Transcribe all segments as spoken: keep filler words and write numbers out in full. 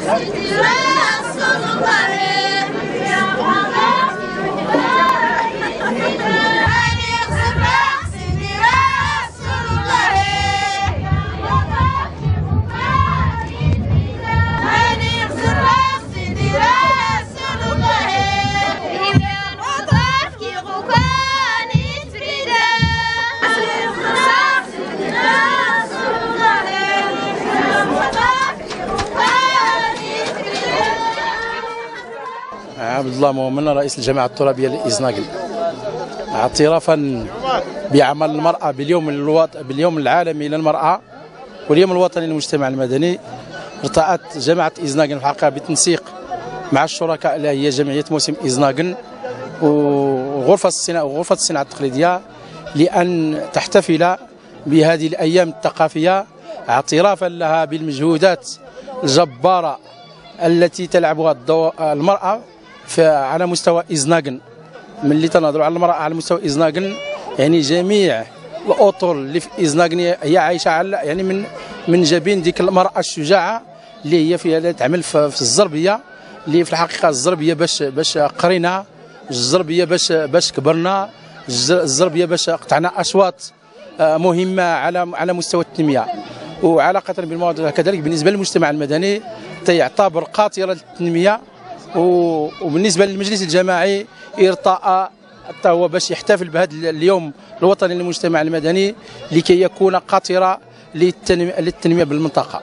عبد الله مؤمن رئيس الجامعة الترابية لإزناقل. اعترافا بعمل المرأة باليوم الوط... باليوم العالمي للمرأة واليوم الوطني للمجتمع المدني، ارتأت جامعة إزناقل في الحقيقة بالتنسيق مع الشركاء اللي هي جمعية موسم إزناقل وغرفة الصناعة وغرفة الصناعة التقليدية لأن تحتفل بهذه الأيام الثقافية اعترافا لها بالمجهودات الجبارة التي تلعبها المرأة على مستوى إزناقل. من اللي تنظروا على المرأة على مستوى إزناقل يعني جميع الأطر اللي في إزناقل هي عايشة على يعني من من جبين ديك المرأة الشجاعة اللي هي فيها تعمل في, في الزربية، اللي في الحقيقة الزربية باش باش قرينا، الزربية باش باش كبرنا، الزربية باش قطعنا أشواط مهمة على على مستوى التنمية. وعلاقة بالموضوع كذلك بالنسبة للمجتمع المدني يعتبر قاطرة للتنمية، وبالنسبة للمجلس الجماعي ارتأى حتى هو باش يحتفل بهذا اليوم الوطني للمجتمع المدني لكي يكون قاطرة للتنمية بالمنطقة.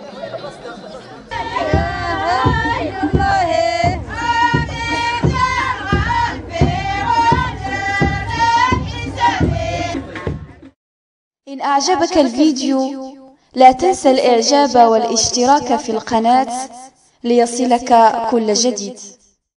إن أعجبك الفيديو لا تنسى الإعجاب والاشتراك في القناة ليصلك كل جديد.